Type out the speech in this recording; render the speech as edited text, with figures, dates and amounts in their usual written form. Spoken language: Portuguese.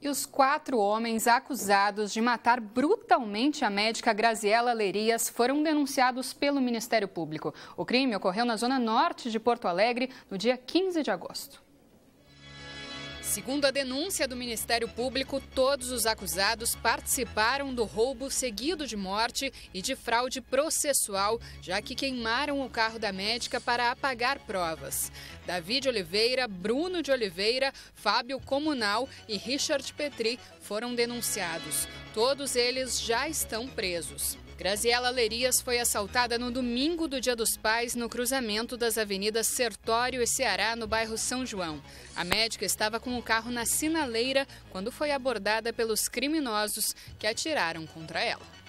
os 4 homens acusados de matar brutalmente a médica Graziela Lerias foram denunciados pelo Ministério Público. O crime ocorreu na zona norte de Porto Alegre no dia 15 de agosto. Segundo a denúncia do Ministério Público, todos os acusados participaram do roubo seguido de morte e de fraude processual, já que queimaram o carro da médica para apagar provas. Davi de Oliveira, Bruno de Oliveira, Fábio Comunal e Richard Petri foram denunciados. Todos eles já estão presos. Graziela Lerias foi assaltada no domingo do Dia dos Pais no cruzamento das avenidas Sertório e Ceará, no bairro São João. A médica estava com o carro na sinaleira quando foi abordada pelos criminosos que atiraram contra ela.